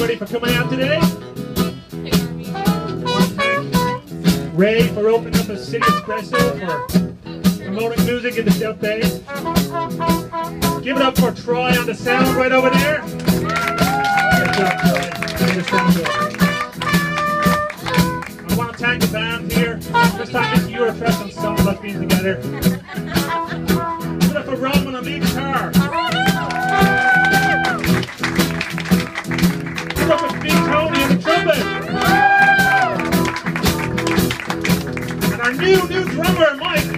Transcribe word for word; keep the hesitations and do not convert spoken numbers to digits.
everybody for coming out today. Ray for opening up a City Espresso for promoting music in the South Bay. Give it up for Troy on the sound right over there. Good job, Troy. Made it sound good. I want to thank the band here. This time it's Eurofest and some of us being together. Give it up for Roman on lead guitar. Give it up for Big Tony on the trumpet. And our new, new drummer, Mike.